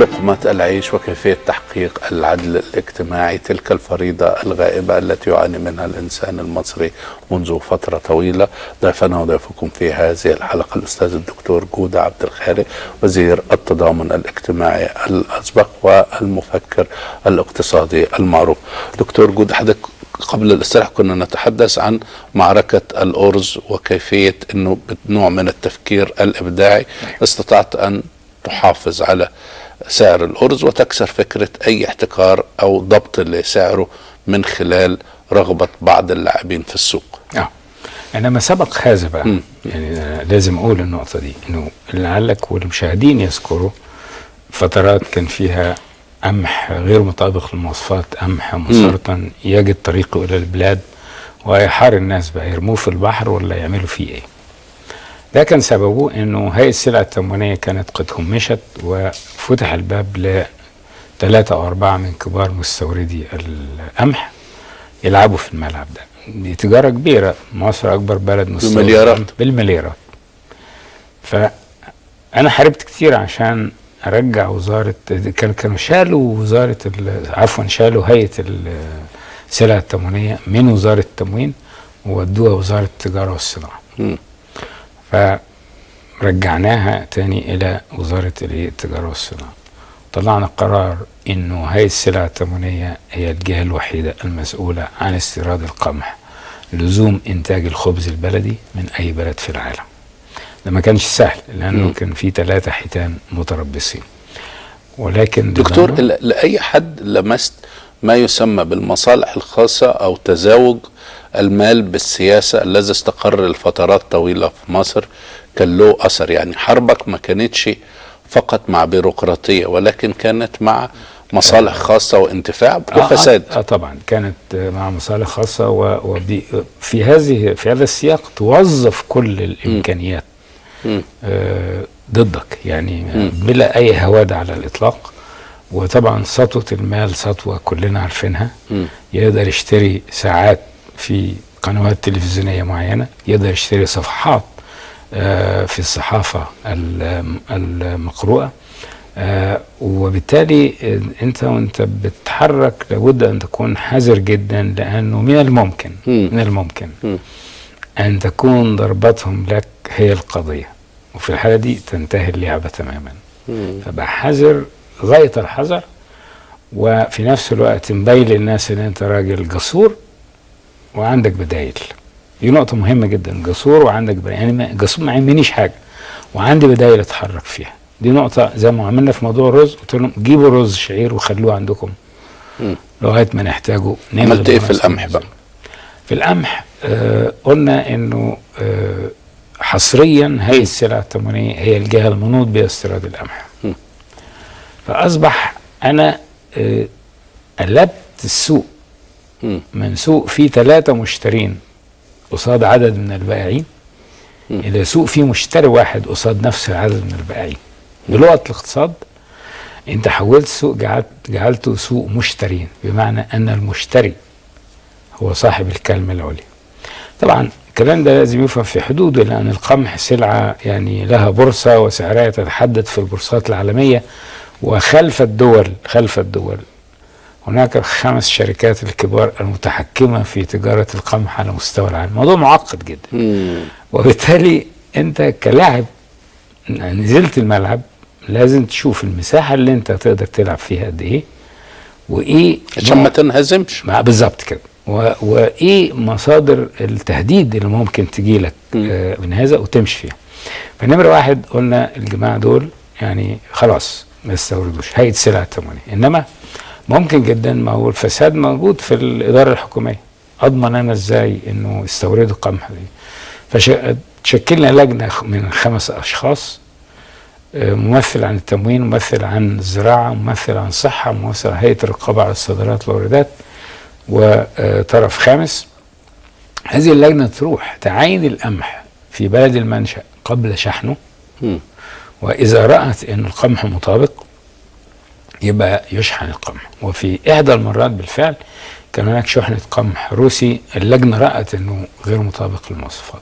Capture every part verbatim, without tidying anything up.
لقمة العيش وكيفية تحقيق العدل الاجتماعي، تلك الفريضة الغائبة التي يعاني منها الإنسان المصري منذ فترة طويلة. ضيفنا وضيفكم في هذه الحلقة الأستاذ الدكتور جودة عبد الخالق، وزير التضامن الاجتماعي الأسبق والمفكر الاقتصادي المعروف. دكتور جودة، حضرتك قبل الاستراحة كنا نتحدث عن معركة الأرز وكيفية أنه بنوع من التفكير الإبداعي استطعت أن تحافظ على سعر الأرز وتكسر فكرة أي احتكار أو ضبط لسعره من خلال رغبة بعض اللاعبين في السوق. اه انما سبق هذا بقى م. يعني لازم اقول النقطة دي، انه لعلك والمشاهدين يذكروا فترات كان فيها قمح غير مطابق للمواصفات، قمح مسرطن يجد طريقه الى البلاد ويحار الناس بقى يرموه في البحر ولا يعملوا فيه ايه. ده كان سببه انه هيئة السلع التموينية كانت قد همشت وفتح الباب لثلاثة او اربعة من كبار مستوردي القمح يلعبوا في الملعب ده. دي تجارة كبيرة، مصر اكبر بلد مستورد بالمليارات بالمليارات. فانا حاربت كتير عشان ارجع وزارة، كانوا شالوا وزارة عفوا شالوا هيئة السلع التموينية من وزارة التموين وودوها وزارة التجارة والصناعة. م. فرجعناها تاني الى وزارة التجارة والصناعة. طلعنا قرار انه هيئة السلع التموينية هي الجهة الوحيدة المسؤولة عن استيراد القمح لزوم انتاج الخبز البلدي من اي بلد في العالم. ده ما كانش سهل لانه م. كان في ثلاثة حيتان متربصين. ولكن دكتور، لأي حد لمست ما يسمى بالمصالح الخاصة او تزاوج المال بالسياسة الذي استقر لفترات طويلة في مصر كان له أثر. يعني حربك ما كانتش فقط مع بيروقراطية ولكن كانت مع مصالح خاصة وانتفاع وفساد. آه, آه طبعا كانت مع مصالح خاصة، وفي هذه في هذا السياق توظف كل الإمكانيات م. آه ضدك، يعني م. بلا أي هوادة على الإطلاق. وطبعا سطوة المال سطوة كلنا عارفينها. م. يقدر يشتري ساعات في قنوات تلفزيونية معينة، يقدر يشتري صفحات آه في الصحافة المقروءة، آه وبالتالي انت وانت بتتحرك لابد ان تكون حذر جدا، لانه من الممكن م. من الممكن م. ان تكون ضربتهم لك هي القضية، وفي الحالة دي تنتهي اللعبة تماما. فبقى حذر غاية الحذر، وفي نفس الوقت مبين للناس ان انت راجل جسور وعندك بدايل. دي نقطة مهمة جدا، جسور وعندك بدايل. يعني جسور ما يهمنيش حاجة وعندي بدايل اتحرك فيها. دي نقطة زي ما عملنا في موضوع الرز، قلت لهم جيبوا رز شعير وخلوه عندكم م. لغاية ما نحتاجه. عملت ايه في القمح بقى؟ في القمح آه قلنا انه آه حصريا هيئة السلع التموينية هي الجهة المنوط بها استيراد القمح. م. فأصبح أنا آه قلبت السوق م. من سوق فيه ثلاثة مشترين قصاد عدد من البائعين م. إلى سوق فيه مشتري واحد قصاد نفس العدد من البائعين. بلغة الاقتصاد أنت حولت سوق جعلت جعلته سوق مشترين، بمعنى أن المشتري هو صاحب الكلمة العليا. طبعا الكلام ده لازم يفهم في حدوده، لأن القمح سلعة يعني لها بورصة وسعرها تتحدد في البورصات العالمية، وخلف الدول خلف الدول هناك خمس شركات الكبار المتحكمة في تجارة القمح على مستوى العالم. موضوع معقد جدا. مم. وبالتالي انت كلاعب نزلت الملعب لازم تشوف المساحة اللي انت تقدر تلعب فيها قد ايه، وايه عشان ما تنهزمش. بالظبط كده. وايه مصادر التهديد اللي ممكن تجي لك آه من هذا وتمشي فيها. فنمرة واحد قلنا الجماعة دول يعني خلاص ما يستوردوش، هيئة السلع التموينية. انما ممكن جدا، ما هو الفساد موجود في الإدارة الحكومية، أضمن أنا إزاي إنه يستوردوا قمح دي؟ فشكلنا لجنة من خمس أشخاص، ممثل عن التموين، ممثل عن الزراعة، ممثل عن الصحة، ممثل عن هيئة الرقابة على الصادرات والواردات، وطرف خامس. هذه اللجنة تروح تعاين القمح في بلد المنشأ قبل شحنه، م. وإذا رأت إن القمح مطابق يبقى يشحن القمح. وفي إحدى المرات بالفعل كان هناك شحنة قمح روسي، اللجنة رأت إنه غير مطابق للمواصفات.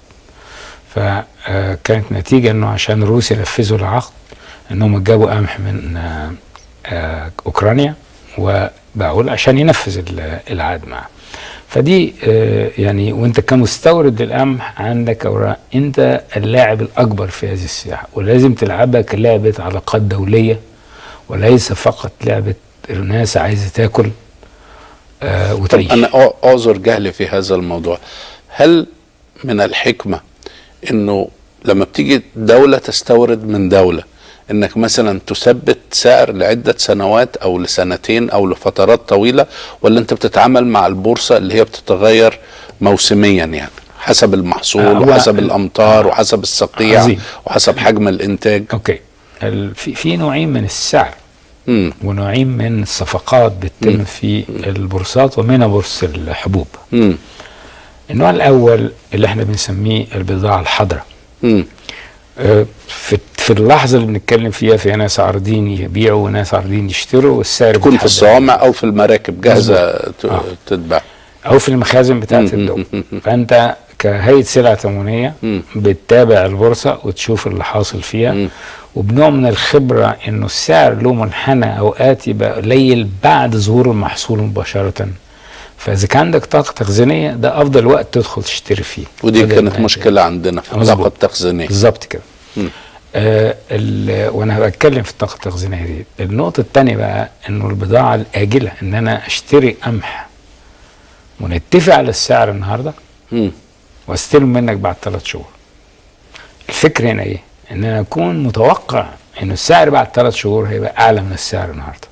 فكانت نتيجة إنه عشان الروس ينفذوا العقد إنهم جابوا قمح من آه اوكرانيا وباعوا له عشان ينفذ العقد معاه. فدي آه يعني وانت كمستورد للقمح عندك اوراق، انت اللاعب الاكبر في هذه الساحه، ولازم تلعبها كلعبه علاقات دوليه وليس فقط لعبه ناس عايزه تاكل آه وتعيش. طب انا اعذر جهلي في هذا الموضوع، هل من الحكمه انه لما بتيجي دوله تستورد من دوله انك مثلا تثبت سعر لعده سنوات او لسنتين او لفترات طويله، ولا انت بتتعامل مع البورصه اللي هي بتتغير موسميا يعني حسب المحصول آه وحسب الامطار آه وحسب السقيع عظيم. وحسب حجم الانتاج؟ اوكي. في في نوعين من السعر مم. ونوعين من الصفقات بتتم مم. في البورصات، ومنها بورصه الحبوب. مم. النوع الاول اللي احنا بنسميه البضاعه الحاضره. مم. آه في في اللحظه اللي بنتكلم فيها في ناس عارضين يبيعوا وناس عارضين يشتروا، والسعر تكون في الصوامع او في المراكب جاهزه آه. تتباع، او في المخازن بتاعه الدول. فانت كهيئه سلع تموينيه بتتابع البورصه وتشوف اللي حاصل فيها، مم. وبنوع من الخبره انه السعر له منحنى اوقات يبقى قليل بعد ظهور المحصول مباشره. فاذا كان عندك طاقه تخزينيه ده افضل وقت تدخل تشتري فيه. ودي كانت مشكله عندنا في الطاقه التخزينيه. بالظبط كده. آه وانا بتكلم في الطاقه التخزينيه دي. النقطه الثانيه بقى انه البضاعه الاجله، ان انا اشتري قمح ونتفق على السعر النهارده مم. واستلم منك بعد ثلاث شهور. الفكره هنا ايه؟ ان انا اكون متوقع انه السعر بعد ثلاث شهور هيبقى اعلى من السعر النهارده.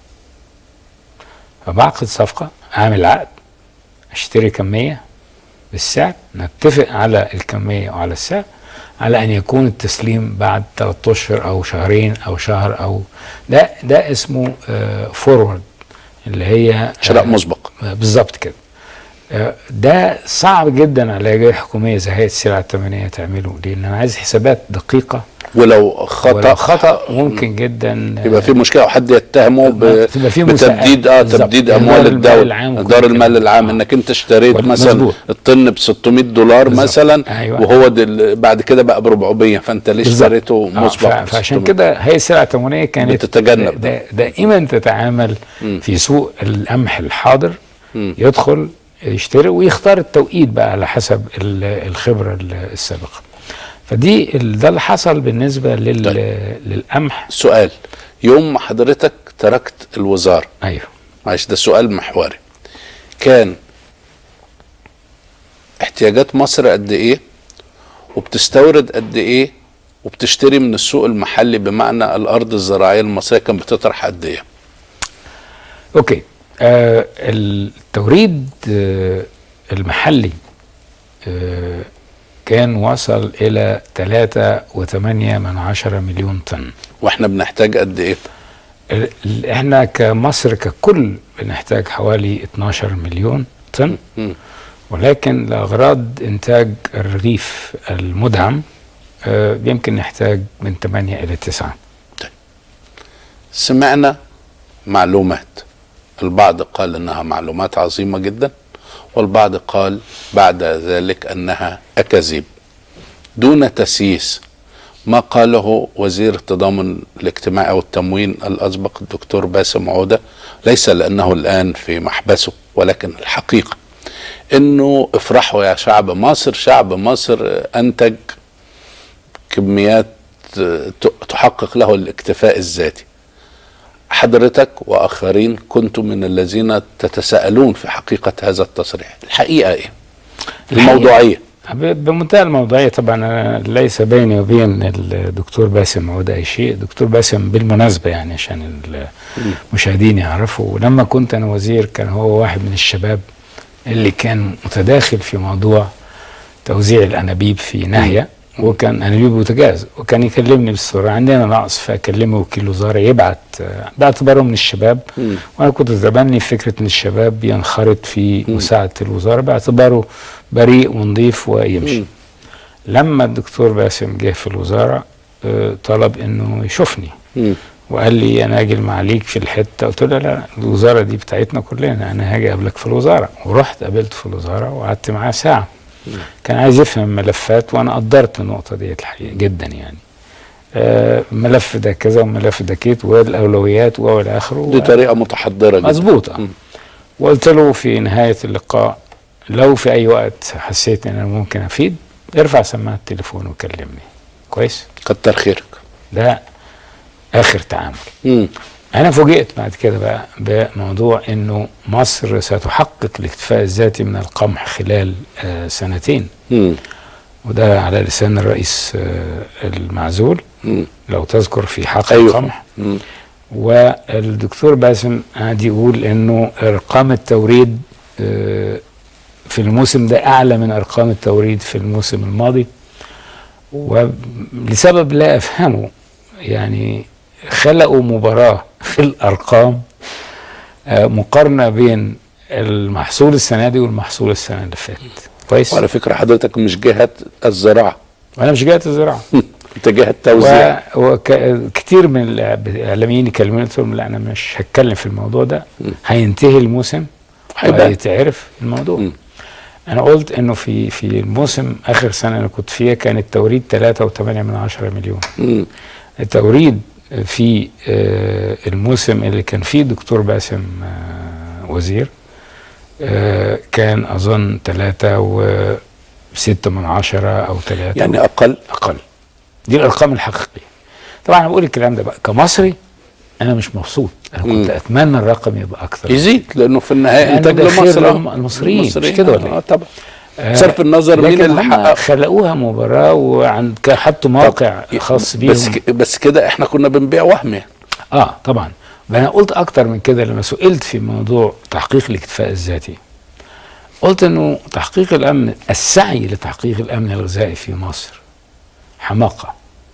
فبعقد صفقه، اعمل عقد، اشتري كميه بالسعر، نتفق على الكميه وعلى السعر، على ان يكون التسليم بعد ثلاثة اشهر او شهرين او شهر، او ده ده اسمه آه فورورد، اللي هي شراء آه مسبق. آه بالظبط كده. آه ده صعب جدا على جهه حكوميه زي هيئه السلع التموينيه تعمله، لان انا عايز حسابات دقيقه، ولو خطا ولو خطا ممكن جدا يبقى في مشكله، وحد يتهمه بتبديد اه تبديد اموال الدوله، دار المال العام، آه. انك انت اشتريت مثلا مزبوط. الطن ب ستمائة دولار بالزبط. مثلا أيوة. وهو بعد كده بقى ب أربعمائة، فانت ليه اشتريته مسبق؟ آه. فعشان كده هيئه السلع التموينيه كانت بتتجنب دا دائما تتعامل م. في سوق القمح الحاضر، م. يدخل يشتري ويختار التوقيت بقى على حسب الخبره السابقه. فدي ده اللي حصل بالنسبه لل طيب. للقمح. سؤال، يوم ما حضرتك تركت الوزاره، ايوه معلش ده سؤال محوري، كان احتياجات مصر قد ايه، وبتستورد قد ايه، وبتشتري من السوق المحلي بمعنى الارض الزراعيه المصريه كان بتطرح قد ايه؟ اوكي. آه التوريد آه المحلي آه كان وصل الى ثلاثة وثمانية من عشرة مليون طن. واحنا بنحتاج قد ايه؟ احنا كمصر ككل بنحتاج حوالي اتناشر مليون طن، م- ولكن لاغراض انتاج الرغيف المدعم آه يمكن نحتاج من ثمانية الى تسعة. طيب. سمعنا معلومات، البعض قال انها معلومات عظيمة جدا، والبعض قال بعد ذلك انها اكاذيب دون تسييس. ما قاله وزير التضامن الاجتماعي والتموين الاسبق الدكتور باسم عودة، ليس لانه الان في محبسه، ولكن الحقيقة انه افرحوا يا شعب مصر، شعب مصر انتج كميات تحقق له الاكتفاء الذاتي. حضرتك واخرين كنتم من الذين تتساءلون في حقيقة هذا التصريح، الحقيقة ايه؟ الموضوعية. بمنتهى الموضوعية طبعا. أنا ليس بيني وبين الدكتور باسم عودة اي شيء. دكتور باسم بالمناسبة يعني عشان المشاهدين يعرفوا، لما كنت انا وزير كان هو واحد من الشباب اللي كان متداخل في موضوع توزيع الانابيب في ناهية، وكان انابيب بوتاجاز، وكان يكلمني بالصورة عندنا نقص، فاكلمه وكيل وزارة يبعت باعتباره من الشباب، م. وانا كنت زبني فكرة ان الشباب ينخرط في م. مساعدة الوزارة باعتباره بريء ونظيف ويمشي. م. لما الدكتور باسم جه في الوزارة طلب انه يشوفني، م. وقال لي انا اجي معاليك في الحتة، قلت له لا، الوزارة دي بتاعتنا كلنا، انا هاجي اقابلك في الوزارة. ورحت قابلته في الوزارة وقعدت معاه ساعة. كان عايز يفهم ملفات، وانا قدرت النقطه ديت الحقيقه جدا يعني. آه ملف ده كذا وملف ده كيت والاولويات والى اخره. دي طريقه متحضره جدا. مظبوطه. وقلت له في نهايه اللقاء لو في اي وقت حسيت ان انا ممكن افيد ارفع سماعه التليفون وكلمني. كويس؟ كتر خيرك. ده اخر تعامل. امم انا فوجئت بعد كده بقى بموضوع انه مصر ستحقق الاكتفاء الذاتي من القمح خلال آه سنتين. امم وده على لسان الرئيس آه المعزول. مم. لو تذكر في حق أيوه. القمح. مم. والدكتور باسم قاعد يقول انه ارقام التوريد آه في الموسم ده اعلى من ارقام التوريد في الموسم الماضي، ولسبب لا افهمه يعني خلقوا مباراة في الارقام آه مقارنة بين المحصول السنة دي والمحصول السنة اللي فاتت. كويس؟ وعلى فكرة حضرتك مش جهة الزراعة، وانا مش جهة الزراعة انت جهة توزيع. وكتير من الاعلاميين يكلموني قلت لهم لا انا مش هتكلم في الموضوع ده، هينتهي الموسم وهيتعرف الموضوع. م. انا قلت انه في في الموسم اخر سنه انا كنت فيها كان التوريد ثلاثة وثمانية من عشرة مليون. م. التوريد في الموسم اللي كان فيه دكتور باسم وزير كان اظن ثلاثة وستة من عشرة او ثلاثة، يعني اقل اقل. دي الارقام الحقيقيه. طبعا انا بقول الكلام ده بقى كمصري انا مش مبسوط، انا كنت م. اتمنى الرقم يبقى اكثر يزيد، لانه في النهايه انتاج لمصر المصريين مش كده ولا ايه؟ اه طبعا. بصرف النظر مين اللي حقق، خلقوها مباراه وعند حطوا موقع خاص بيهم. بس بس كده احنا كنا بنبيع وهم يعني. اه طبعا. انا قلت اكتر من كده لما سئلت في موضوع تحقيق الاكتفاء الذاتي. قلت انه تحقيق الامن، السعي لتحقيق الامن الغذائي في مصر حماقه.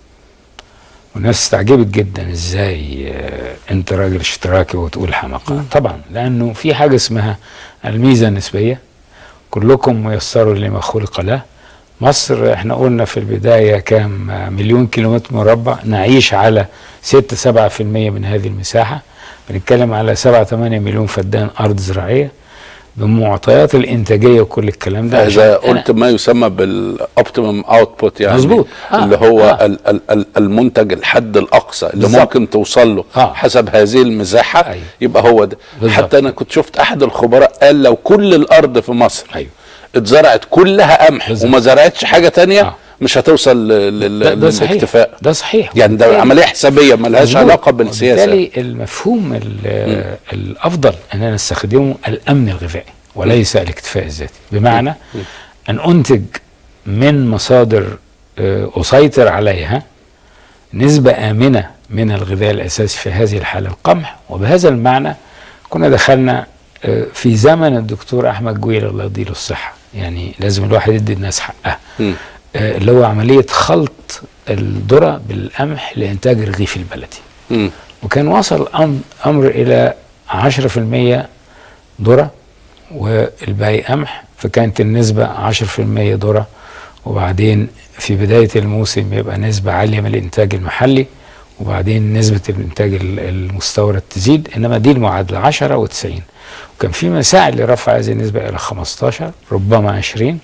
والناس استعجبت جدا ازاي انت راجل اشتراكي وتقول حماقه. طبعا لانه في حاجه اسمها الميزه النسبيه، كلكم ميسر لما خلق له. مصر احنا قلنا في البدايه كام مليون كيلومتر مربع، نعيش على ستة سبعة في المية من هذه المساحه، بنتكلم على سبعة ثمانية مليون فدان ارض زراعيه بمعطيات الانتاجيه وكل الكلام ده. اذا قلت ما يسمى بالاوبتيمم اوتبوت يعني مظبوط. آه. اللي هو آه. ال ال المنتج الحد الاقصى اللي بالزبط. ممكن توصل له آه. حسب هذه المساحه. أيوه. يبقى هو ده بالزبط. حتى انا كنت شفت احد الخبراء قال لو كل الارض في مصر أيوه. اتزرعت كلها قمح وما زرعتش حاجه تانية آه. مش هتوصل للاكتفاء. ده صحيح. يعني ده عمليه حسابيه ما لهاش علاقه بالسياسه. وبالتالي المفهوم الافضل اننا نستخدمه الامن الغذائي وليس الاكتفاء الذاتي، بمعنى م. ان انتج من مصادر اسيطر عليها نسبه امنه من الغذاء الاساسي، في هذه الحاله القمح. وبهذا المعنى كنا دخلنا في زمن الدكتور احمد جويل الله يديله الصحه، يعني لازم الواحد يدي الناس حقها، م. اللي هو عمليه خلط الذره بالقمح لانتاج الرغيف البلدي. م. وكان وصل امر الى عشرة في المية ذره والباقي قمح، فكانت النسبه عشرة في المية ذره، وبعدين في بدايه الموسم يبقى نسبه عاليه من الانتاج المحلي، وبعدين نسبه الانتاج المستورد تزيد. انما دي المعادله عشرة وتسعين. وكان في مساعي لرفع هذه النسبه الى خمستاشر ربما عشرين،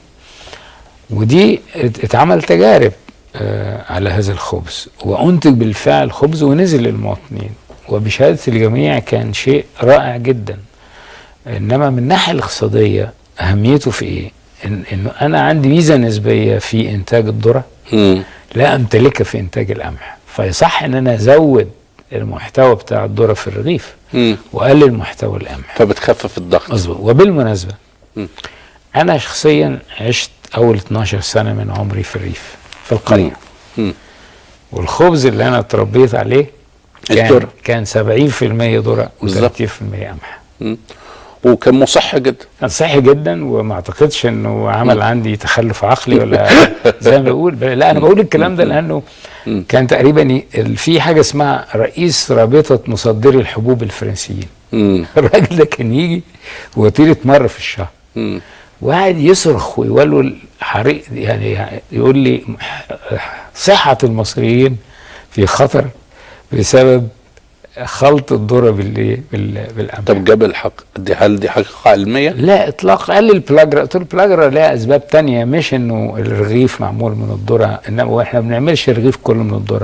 ودي اتعمل تجارب آه على هذا الخبز، وانتج بالفعل خبز ونزل للمواطنين، وبشهاده الجميع كان شيء رائع جدا. انما من الناحيه الاقتصاديه اهميته في ايه؟ إن انه انا عندي ميزه نسبيه في انتاج الذره لا امتلكها في انتاج القمح، فيصح ان انا ازود المحتوى بتاع الذره في الرغيف واقلل محتوى القمح، فبتخفف الضغط. مظبوط. وبالمناسبه مم. انا شخصيا عشت اول اتناشر سنه من عمري في الريف في القريه، مم. والخبز اللي انا اتربيت عليه كان الدرة. كان سبعين في المية ذره وثلاثين في المية قمح، وكان مصحي جدا. كان صحي جدا، وما اعتقدش انه عمل م. عندي تخلف عقلي ولا زي ما بقول. لا انا بقول الكلام ده لانه م. كان تقريبا في حاجه اسمها رئيس رابطه مصدري الحبوب الفرنسيين. الراجل ده كان يجي وطيله مره في الشهر م. وقاعد يصرخ ويولول حريق، يعني يقول لي صحه المصريين في خطر بسبب خلط الذره بالايه بالقمح. طب جاب الحق دي، هل دي حقيقه علميه؟ لا اطلاق. قال لي البلاجرا، قلت له البلاجرا لها اسباب تانية، مش انه الرغيف معمول من الذره، انما احنا ما بنعملش الرغيف كله من الذره،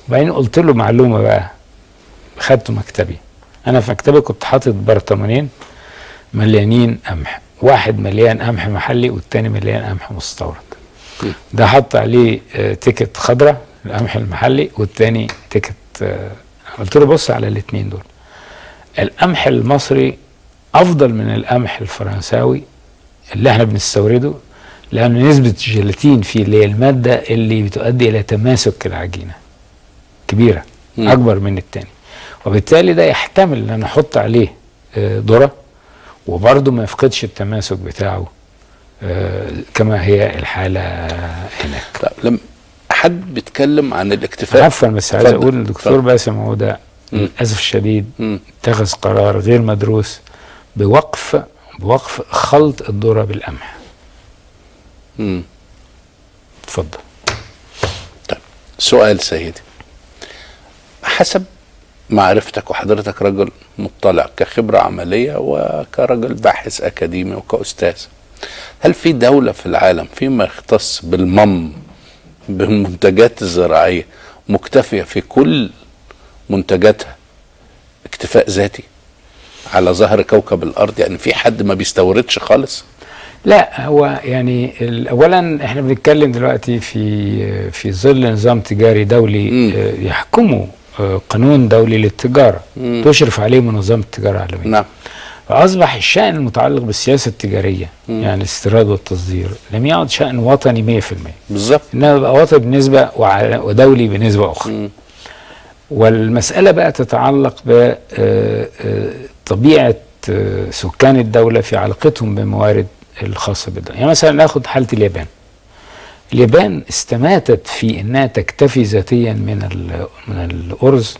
وبعدين قلت له معلومه بقى، خدته مكتبي. انا في مكتبي كنت حاطط برطمانين مليانين قمح، واحد مليان قمح محلي والتاني مليان قمح مستورد. ده حط عليه آه تيكت خضراء القمح المحلي، والتاني تيكت آه قلت له بص على الاثنين دول، القمح المصري افضل من القمح الفرنساوي اللي احنا بنستورده، لان نسبه الجيلاتين فيه اللي هي الماده اللي بتؤدي الى تماسك العجينه كبيره م. اكبر من التاني، وبالتالي ده يحتمل ان انا احط عليه آه ذره وبرضه ما يفقدش التماسك بتاعه آه كما هي الحاله هناك. طيب لما حد بيتكلم عن الاكتفاء، عفوا بس عايز اقول الدكتور باسم عوده للاسف الشديد اتخذ قرار غير مدروس بوقف بوقف خلط الذره بالقمح. امم اتفضل. طيب سؤال سيدي، حسب معرفتك وحضرتك رجل مطلع كخبره عمليه وكرجل باحث اكاديمي وكاستاذ، هل في دوله في العالم فيما يختص بالمم بالمنتجات الزراعيه مكتفيه في كل منتجاتها اكتفاء ذاتي على ظهر كوكب الارض؟ يعني في حد ما بيستوردش خالص؟ لا، هو يعني اولا احنا بنتكلم دلوقتي في في ظل نظام تجاري دولي م. يحكمه قانون دولي للتجاره م. تشرف عليه منظمه التجاره العالميه. نعم. فاصبح الشأن المتعلق بالسياسه التجاريه م. يعني الاستيراد والتصدير لم يعد شأن وطني مية في المية بالظبط، انما بقى وطني بنسبه ودولي بنسبه اخرى. م. والمساله بقى تتعلق بطبيعه سكان الدوله في علاقتهم بالموارد الخاصه بالدوله. يعني مثلا ناخد حاله اليابان. اليابان استماتت في انها تكتفي ذاتيا من من الارز،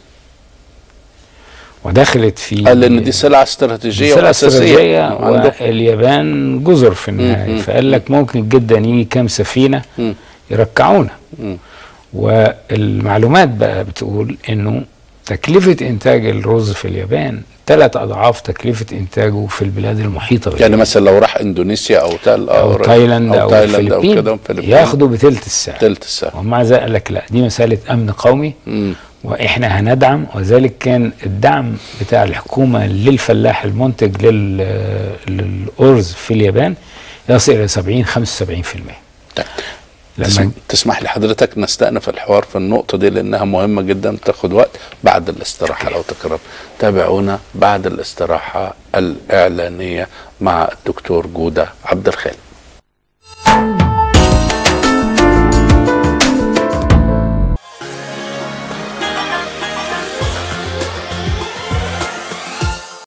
ودخلت في قال لان دي سلعه استراتيجيه سلعه استراتيجيه واليابان جزر في النهايه، فقال لك ممكن جدا يجي كام سفينه م. يركعونا. م. والمعلومات بقى بتقول انه تكلفه انتاج الرز في اليابان ثلاث اضعاف تكلفه انتاجه في البلاد المحيطه بيه. يعني مثلا لو راح اندونيسيا او تال او, أو تايلاند او, أو تايلاند او كده ياخدوا بثلث السعر. ثلث السعر. ومع ذلك قال لك لا، دي مساله امن قومي م. واحنا هندعم، وذلك كان الدعم بتاع الحكومه للفلاح المنتج للارز في اليابان يصل الى سبعين خمسة وسبعين بالمية. طيب لما تسمح لي حضرتك نستأنف الحوار في النقطة دي لأنها مهمة جدا، تاخد وقت بعد الاستراحة لو تكرم. تابعونا بعد الاستراحة الإعلانية مع الدكتور جودة عبد الخالق.